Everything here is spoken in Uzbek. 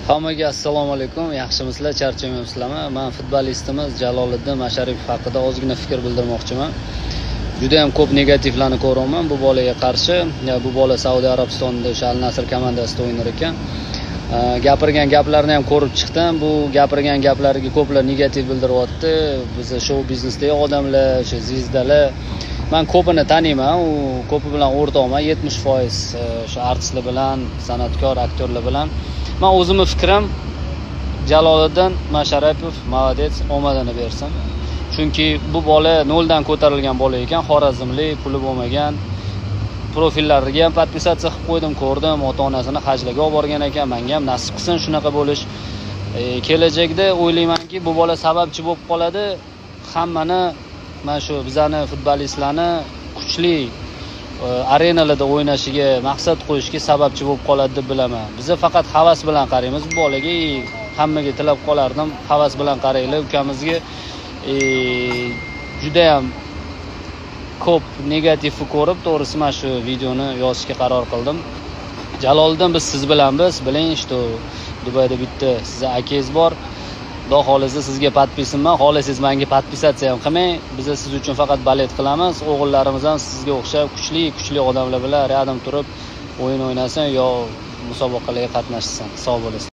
Hammaga assalomu alaykum. Yaxshimisizlar, charchamayapsizlarmi? Men futbolistimiz Jaloliddin Masharipov haqida ozgina fikr bildirmoqchiman. Juda ham ko'p negativlarni ko'raman bu bolaga qarshi. Bu bola Saudiya Arabistonida Al Nasr komandasida o'ynar ekan. Gapirgan gaplarni ham ko'rib chiqdim. Bu gapirgan gaplariga ko'plar negativ bildiryapti. Biz show biznesdagi odamlar, o'sha zvezdalar. Men ko'pini taniyman, u ko'pi bilan o'rtoqman, 70% shu artistlar bilan, san'atkor, aktyorlar bilan. Men o'zimning fikrim, Jaloliddin Masharipov молодец, omadini bersin. Chunki bu bola noldan ko'tarilgan bola ekan, xorazmlik, puli bo'lmagan. Profillariga ham podpisatsiya qilib qo'ydim, ko'rdim, ota-onasini hajlarga olib borgan ekan. Menga ham nasib qilsin shunaqa bo'lish. Kelajakda o'ylaymanki, bu bola sababchi bo'lib qoladi. Hammani mana shu bizani futbolistlarni kuchli arenalarda o'ynashiga maqsad qo'yishga sababchi bo'lib qoladi deb bilaman. Biz faqat havas bilan qaraymiz bu bolaga. Hammaga tilab qolardim, havas bilan qaranglar. Ukamizga juda ham ko'p negativni ko'rib, to'g'risi men shu videoni yozishga qaror qildim. Jaloliddin, biz siz bilanmiz. Biling, что Dubayda bitta sizning akangiz bor. Xudo xolisa sizga podpisimman, xohlasangiz menga podpisatsiya ham qilmang. Biz siz uchun faqat balet qilamiz. O'g'illarimiz ham sizga o'xshab kuchli odamlar bilan rядом turib o'yin o'ynasin yo musobaqalarga qatnashsin. Sog' bo'ling.